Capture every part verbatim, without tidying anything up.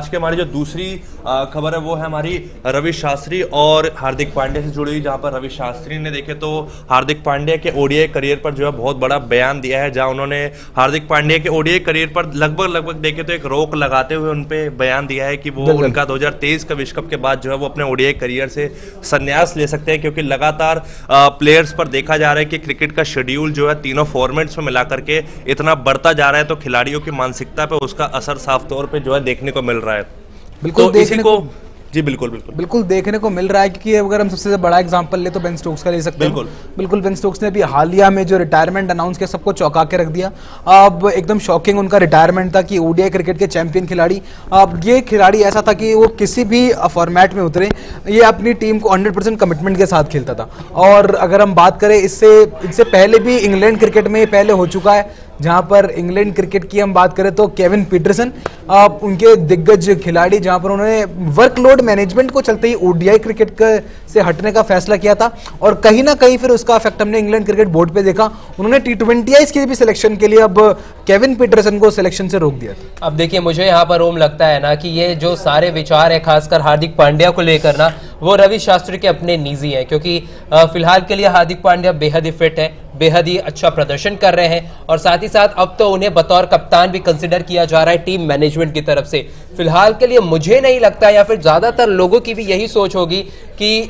आज की हमारी जो दूसरी खबर है वो है हमारी रवि शास्त्री और हार्दिक पांड्या से जुड़ी हुई, जहां पर रवि शास्त्री ने देखे तो हार्दिक पांड्या के ओडीआई करियर पर जो है बहुत बड़ा बयान दिया है, जहां उन्होंने हार्दिक पांड्या के ओडीआई करियर पर लगभग लगभग देखे तो एक रोक लगाते हुए उन पे बयान दिया है कि वो उनका दो हज़ार तेईस का विश्व कप के बाद जो है वो अपने ओडीआई करियर से संन्यास ले सकते हैं, क्योंकि लगातार प्लेयर्स पर देखा जा रहा है कि क्रिकेट का शेड्यूल जो है तीनों फॉर्मेट्स में मिला करके इतना बढ़ता जा रहा है, तो खिलाड़ियों की मानसिकता पे उसका असर साफ तौर पे जो है देखने को मिल रहा है। बिल्कुल तो इसी को जी बिल्कुल बिल्कुल बिल्कुल देखने को मिल रहा है, क्योंकि अगर हम सबसे बड़ा एग्जांपल ले तो बेन स्टोक्स का ले सकते हैं। बिल्कुल बिल्कुल बेन स्टोक्स ने भी हालिया में जो रिटायरमेंट अनाउंस किया सबको चौंका के रख दिया। अब एकदम शॉकिंग उनका रिटायरमेंट था कि ओडीआई क्रिकेट के चैंपियन खिलाड़ी, अब ये खिलाड़ी ऐसा था कि वो किसी भी फॉर्मेट में उतरे ये अपनी टीम को हंड्रेड परसेंट कमिटमेंट के साथ खेलता था। और अगर हम बात करें इससे इससे पहले भी इंग्लैंड क्रिकेट में पहले हो चुका है, जहां पर इंग्लैंड क्रिकेट की हम बात करें तो केविन पीटरसन उनके दिग्गज खिलाड़ी, जहां पर उन्होंने वर्कलोड मैनेजमेंट को चलते ही ओडीआई क्रिकेट से हटने का फैसला किया था। और कहीं ना कहीं फिर उसका इफेक्ट हमने इंग्लैंड क्रिकेट बोर्ड पे देखा, उन्होंने टी ट्वेंटी आईज के भी सिलेक्शन के लिए अब केविन पीटरसन को सिलेक्शन से रोक दिया था। अब देखिए मुझे यहाँ पर ओम लगता है ना कि ये जो सारे विचार है खासकर हार्दिक पांड्या को लेकर ना, वो रवि शास्त्री के अपने निजी हैं, क्योंकि फिलहाल के लिए हार्दिक पांड्या बेहद ही फिट है, बेहद ही अच्छा प्रदर्शन कर रहे हैं, और साथ ही साथ अब तो उन्हें बतौर कप्तान भी कंसिडर किया जा रहा है टीम मैनेजमेंट की तरफ से। फिलहाल के लिए मुझे नहीं लगता, या फिर ज्यादातर लोगों की भी यही सोच होगी कि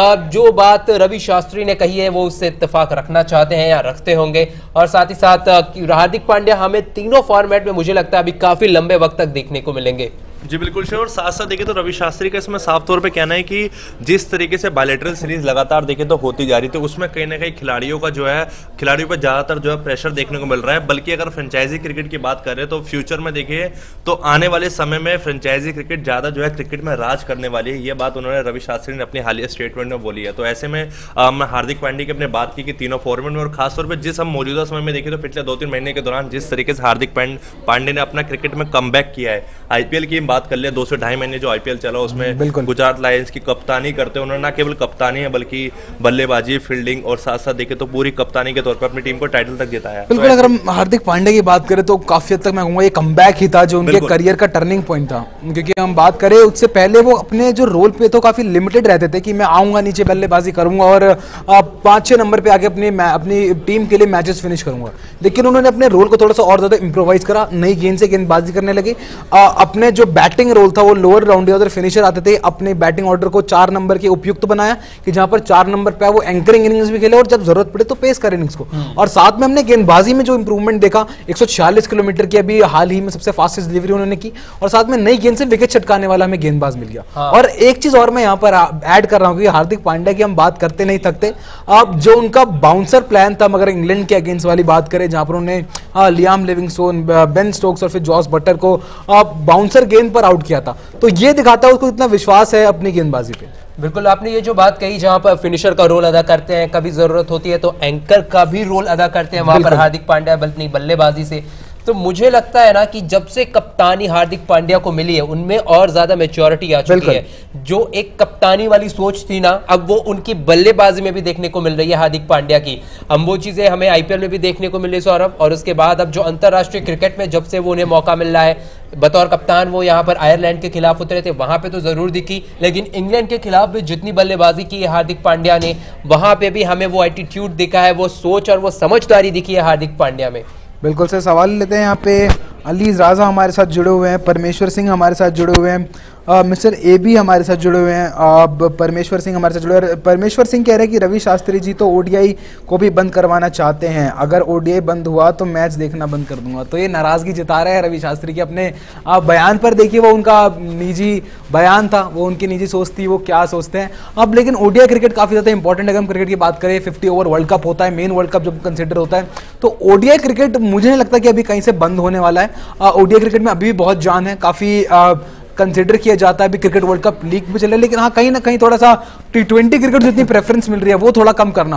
जो बात रवि शास्त्री ने कही है वो उससे इत्तेफाक रखना चाहते हैं या रखते होंगे। और साथ ही साथ हार्दिक पांड्या हमें तीनों फॉर्मेट में मुझे लगता है अभी काफी लंबे वक्त तक देखने को मिलेंगे। जी बिल्कुल श्योर। और साथ साथ देखें तो रवि शास्त्री का इसमें साफ तौर पे कहना है कि जिस तरीके से बायलैटरल सीरीज लगातार देखें तो होती जा रही थी, उसमें कहीं ना कहीं खिलाड़ियों का जो है खिलाड़ियों पर ज्यादातर जो है प्रेशर देखने को मिल रहा है। बल्कि अगर फ्रेंचाइजी क्रिकेट की बात करें तो फ्यूचर में देखिए तो आने वाले समय में फ्रेंचाइजी क्रिकेट ज्यादा जो है क्रिकेट में राज करने वाली है। ये बात उन्होंने रवि शास्त्री ने अपनी हालिया स्टेटमेंट में बोली है। तो ऐसे में मैं हार्दिक पांड्या की अपने बात की कि तीनों फॉर्मेट में, और खासतौर पर जिस हम मौजूदा समय में देखें तो पिछले दो तीन महीने के दौरान जिस तरीके से हार्दिक पांड्या ने अपना क्रिकेट में कमबैक किया है, आईपीएल की हम बात कर ले, दो से ढाई महीने जो आईपीएल चला उसमें गुजरात लायंस की कप्तानी करते उन्होंने ना केवल कप्तानी है बल्कि बल्लेबाजी, फील्डिंग और साथ साथ देखे तो पूरी कप्तानी के तौर पर अपनी टीम को टाइटल तक जिताया। बिल्कुल। अगर हम हार्दिक पांड्या की बात करें तो काफी हद तक मैं कहूंगा ये कमबैक ही था जो उनके करियर का टर्निंग पॉइंट था, क्योंकि हम बात करें उससे पहले वो अपने जो रोल पे तो काफी लिमिटेड रहते थे कि मैं आऊंगा नीचे बल्लेबाजी करूंगा और पांच छह नंबर पे आके अपनी अपनी टीम के लिए मैचेस फिनिश करूंगा। लेकिन उन्होंने अपने रोल को थोड़ा सा और ज्यादा इंप्रोवाइज करा, नई गेंद से गेंदबाजी करने लगे। अपने जो बैटिंग रोल था वो लोअर राउंड ऑर्डर फिनिशर आते थे, अपने बैटिंग ऑर्डर को चार नंबर के उपयुक्त बनाया कि जहां पर चार नंबर पे वो एंकरिंग इनिंग्स भी खेले और जब जरूरत पड़े तो पेस कर इनिंग्स को। और साथ में हमने गेंदबाजी में जो इंप्रूवमेंट देखा, एक सौ छियालीस किलोमीटर की अभी हाल ही में सबसे फास्टेस्ट डिलीवरी उन्होंने की, और साथ में नई गेंद से विकेट छटकाने वाला हमें गेंदबाज मिल गया। हाँ। और एक चीज और मैं यहाँ पर ऐड कर रहा हूँ कि हार्दिक पांड्या की हम बात करते नहीं थकते। अब जो उनका बाउंसर प्लान था, मगर इंग्लैंड के अगेंस्ट वाली बात करें जहां पर उन्होंने लियाम लिविंगस्टोन, बेन स्टोक्स और फिर जॉस बटलर को बाउंसर गेंद पर आउट किया था, तो ये दिखाता है उसको इतना विश्वास है अपनी गेंदबाजी पे। बिल्कुल, आपने ये जो बात कही जहां पर फिनिशर का रोल अदा करते हैं, कभी जरूरत होती है तो एंकर का भी रोल अदा करते हैं वहां पर हार्दिक पांड्या बल्कि बल्लेबाजी से। तो मुझे लगता है ना कि जब से कप्तानी हार्दिक पांड्या को मिली है उनमें और ज्यादा मैच्योरिटी आ चुकी है। जो एक कप्तानी वाली सोच थी ना, अब वो उनकी बल्लेबाजी में भी देखने को मिल रही है हार्दिक पांड्या की। हम वो चीजें हमें आईपीएल में भी देखने को मिल रही है सौरभ, और उसके बाद अब जो अंतरराष्ट्रीय क्रिकेट में जब से वो उन्हें मौका मिल रहा है, बतौर कप्तान वो यहाँ पर आयरलैंड के खिलाफ उतरे थे, वहां पे तो जरूर दिखी, लेकिन इंग्लैंड के खिलाफ भी जितनी बल्लेबाजी की है हार्दिक पांड्या ने, वहां पे भी हमें वो एटीट्यूड दिखा है, वो सोच और वो समझदारी दिखी है हार्दिक पांड्या में। बिल्कुल सर। सवाल लेते हैं यहाँ पे अलीज राजा हमारे साथ जुड़े हुए हैं, परमेश्वर सिंह हमारे साथ जुड़े हुए हैं, मिस्टर ए बी हमारे साथ जुड़े हुए हैं, अब परमेश्वर सिंह हमारे साथ जुड़े हुए हैं। परमेश्वर सिंह कह रहे हैं कि रवि शास्त्री जी तो ओडीआई को भी बंद करवाना चाहते हैं, अगर ओडीआई बंद हुआ तो मैच देखना बंद कर दूंगा। तो ये नाराजगी जता रहे हैं रवि शास्त्री के अपने आप बयान पर। देखिए वो उनका निजी बयान था, वो उनकी निजी सोच थी, वो क्या सोचते हैं अब। लेकिन ओडीआई क्रिकेट काफी ज्यादा इंपॉर्टेंट है। अगर हम क्रिकेट की बात करें, फिफ्टी ओवर वर्ल्ड कप होता है, मेन वर्ल्ड कप जब कंसिडर होता है, तो ओडीआई क्रिकेट मुझे नहीं लगता कि अभी कहीं से बंद होने वाला है। ओडीआई क्रिकेट में अभी भी बहुत जान है, काफी कंसिडर किया जाता है। अभी क्रिकेट वर्ल्ड कप लीग भी चले, लेकिन हाँ कहीं ना कहीं थोड़ा सा टी ट्वेंटी क्रिकेट जितनी प्रेफरेंस मिल रही है वो थोड़ा कम करना होगा।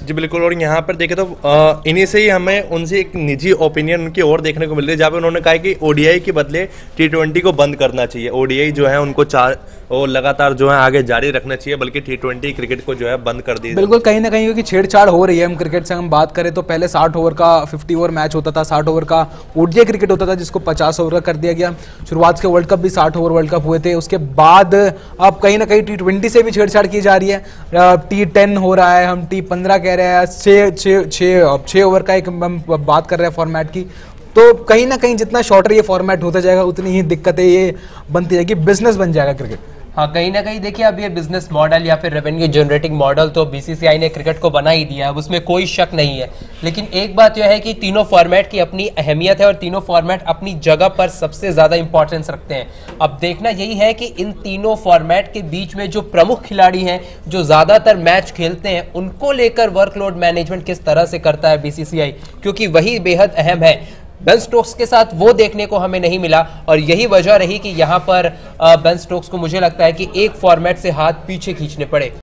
जी बिल्कुल। और यहाँ पर देखें तो अ, इन्हीं से ही हमें उनसे एक निजी ओपिनियन उनकी और देखने को मिल रही है, जहाँ पे उन्होंने कहा है कि ओडीआई के बदले टी ट्वेंटी को बंद करना चाहिए। ओडीआई जो है उनको चार वो लगातार जो है आगे जारी रखना चाहिए, बल्कि टी ट्वेंटी क्रिकेट को जो है बंद कर दी। बिल्कुल, कहीं ना कहीं क्योंकि छेड़छाड़ हो रही है। हम क्रिकेट से हम बात करें तो पहले साठ ओवर का फिफ्टी ओवर मैच होता था, साठ ओवर का ओडीआई क्रिकेट होता था जिसको पचास ओवर का कर दिया गया। शुरुआत के वर्ल्ड कप भी साठ ओवर वर्ल्ड कप हुए थे। उसके बाद अब कहीं ना कहीं टी ट्वेंटी से भी छेड़छाड़ की जा रही है। टी टेन हो रहा है, हम टी पंद्रह कह रहे हैं, छः छः छः छः ओवर का एक हम बात कर रहे हैं फॉर्मेट की। तो कहीं ना कहीं जितना शॉर्टर ये फॉर्मेट होता जाएगा उतनी ही दिक्कतें ये बनती जाएगी, बिजनेस बन जाएगा क्रिकेट। हाँ, कहीं ना कहीं देखिए अब ये बिजनेस मॉडल या फिर रेवेन्यू जनरेटिंग मॉडल तो बीसीसीआई ने क्रिकेट को बना ही दिया, अब उसमें कोई शक नहीं है। लेकिन एक बात यह है कि तीनों फॉर्मेट की अपनी अहमियत है और तीनों फॉर्मेट अपनी जगह पर सबसे ज्यादा इंपॉर्टेंस रखते हैं। अब देखना यही है कि इन तीनों फॉर्मेट के बीच में जो प्रमुख खिलाड़ी हैं, जो ज्यादातर मैच खेलते हैं, उनको लेकर वर्कलोड मैनेजमेंट किस तरह से करता है बीसीसीआई, क्योंकि वही बेहद अहम है। बेन स्टोक्स के साथ वो देखने को हमें नहीं मिला और यही वजह रही कि यहां पर बेन स्टोक्स को मुझे लगता है कि एक फॉर्मेट से हाथ पीछे खींचने पड़े।